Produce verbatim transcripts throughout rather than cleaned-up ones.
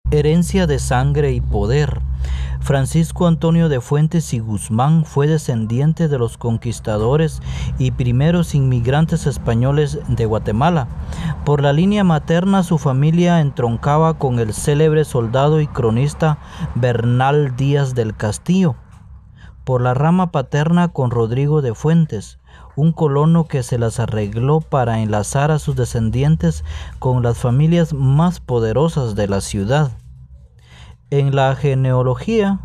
Herencia de sangre y poder. Francisco Antonio de Fuentes y Guzmán fue descendiente de los conquistadores y primeros inmigrantes españoles de Guatemala. Por la línea materna, su familia entroncaba con el célebre soldado y cronista Bernal Díaz del Castillo. Por la rama paterna, con Rodrigo de Fuentes, un colono que se las arregló para enlazar a sus descendientes con las familias más poderosas de la ciudad. En la genealogía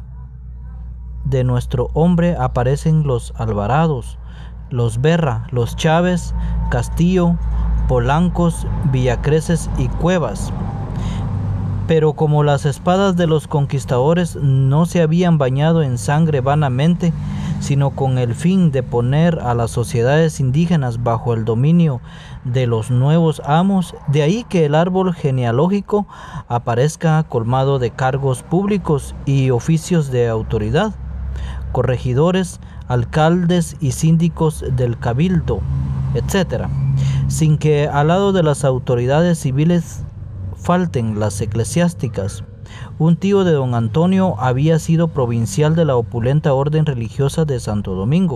de nuestro hombre aparecen los Alvarados, los Berra, los Chávez, Castillo, Polancos, Villacreces y Cuevas. Pero como las espadas de los conquistadores no se habían bañado en sangre vanamente, sino con el fin de poner a las sociedades indígenas bajo el dominio de los nuevos amos, de ahí que el árbol genealógico aparezca colmado de cargos públicos y oficios de autoridad, corregidores, alcaldes y síndicos del cabildo, etcétera, sin que al lado de las autoridades civiles falten las eclesiásticas. Un tío de don Antonio había sido provincial de la opulenta orden religiosa de Santo Domingo.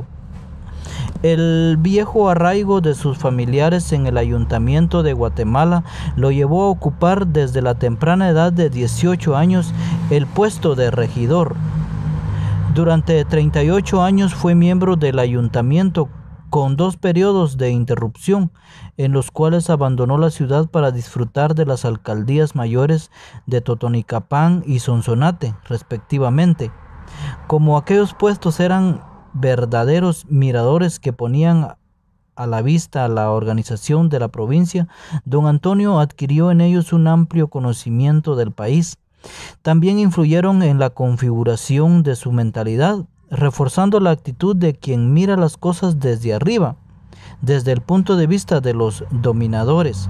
El viejo arraigo de sus familiares en el ayuntamiento de Guatemala lo llevó a ocupar desde la temprana edad de dieciocho años el puesto de regidor. Durante treinta y ocho años fue miembro del ayuntamiento, con dos periodos de interrupción, en los cuales abandonó la ciudad para disfrutar de las alcaldías mayores de Totonicapán y Sonsonate, respectivamente. Como aquellos puestos eran verdaderos miradores que ponían a la vista la organización de la provincia, don Antonio adquirió en ellos un amplio conocimiento del país. También influyeron en la configuración de su mentalidad, reforzando la actitud de quien mira las cosas desde arriba, desde el punto de vista de los dominadores.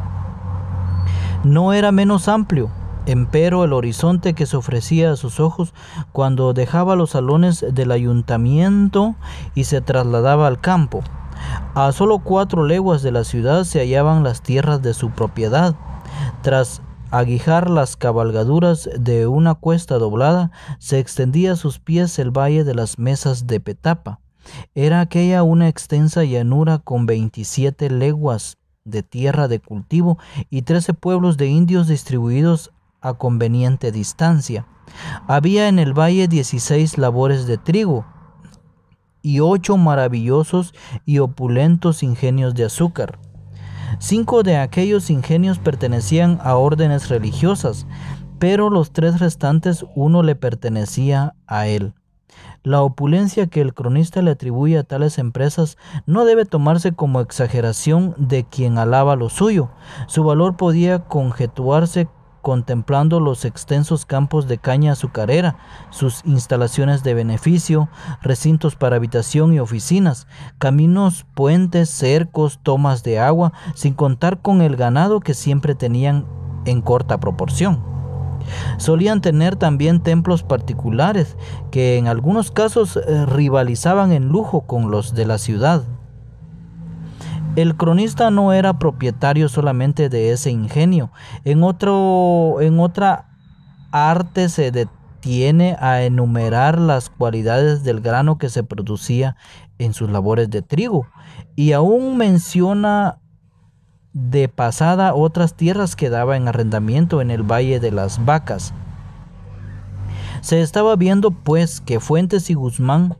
No era menos amplio, empero, el horizonte que se ofrecía a sus ojos cuando dejaba los salones del ayuntamiento y se trasladaba al campo. A solo cuatro leguas de la ciudad se hallaban las tierras de su propiedad. Tras aguijar las cabalgaduras de una cuesta doblada, se extendía a sus pies el valle de las Mesas de Petapa. Era aquella una extensa llanura con veintisiete leguas de tierra de cultivo y trece pueblos de indios distribuidos a conveniente distancia. Había en el valle dieciséis labores de trigo y ocho maravillosos y opulentos ingenios de azúcar. Cinco de aquellos ingenios pertenecían a órdenes religiosas, pero los tres restantes uno le pertenecía a él. La opulencia que el cronista le atribuye a tales empresas no debe tomarse como exageración de quien alaba lo suyo. Su valor podía conjeturarse contemplando los extensos campos de caña azucarera, sus instalaciones de beneficio, recintos para habitación y oficinas, caminos, puentes, cercos, tomas de agua, sin contar con el ganado que siempre tenían en corta proporción. Solían tener también templos particulares que en algunos casos eh, rivalizaban en lujo con los de la ciudad. El cronista no era propietario solamente de ese ingenio. En, otro, en otra arte se detiene a enumerar las cualidades del grano que se producía en sus labores de trigo, y aún menciona de pasada otras tierras que daba en arrendamiento en el Valle de las Vacas. Se estaba viendo, pues, que Fuentes y Guzmán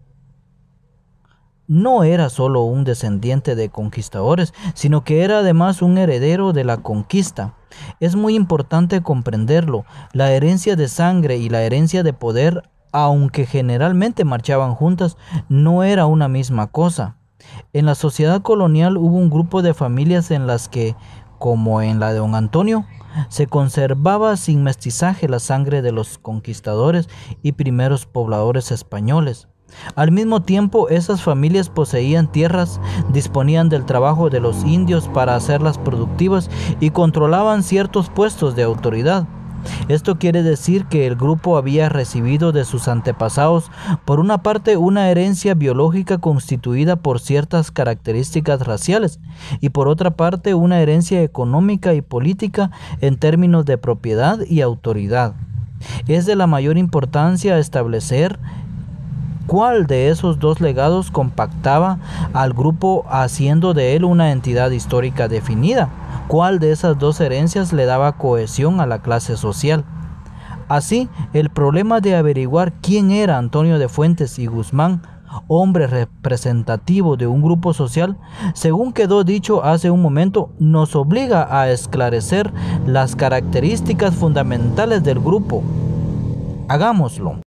no era solo un descendiente de conquistadores, sino que era además un heredero de la conquista. Es muy importante comprenderlo. La herencia de sangre y la herencia de poder, aunque generalmente marchaban juntas, no era una misma cosa. En la sociedad colonial hubo un grupo de familias en las que, como en la de don Antonio, se conservaba sin mestizaje la sangre de los conquistadores y primeros pobladores españoles. Al mismo tiempo, esas familias poseían tierras, disponían del trabajo de los indios para hacerlas productivas y controlaban ciertos puestos de autoridad. Esto quiere decir que el grupo había recibido de sus antepasados, por una parte, una herencia biológica constituida por ciertas características raciales y por otra parte, una herencia económica y política en términos de propiedad y autoridad. Es de la mayor importancia establecer cuál de esos dos legados compactaba al grupo haciendo de él una entidad histórica definida, cuál de esas dos herencias le daba cohesión a la clase social. Así, el problema de averiguar quién era Antonio de Fuentes y Guzmán, hombre representativo de un grupo social, según quedó dicho hace un momento, nos obliga a esclarecer las características fundamentales del grupo. Hagámoslo.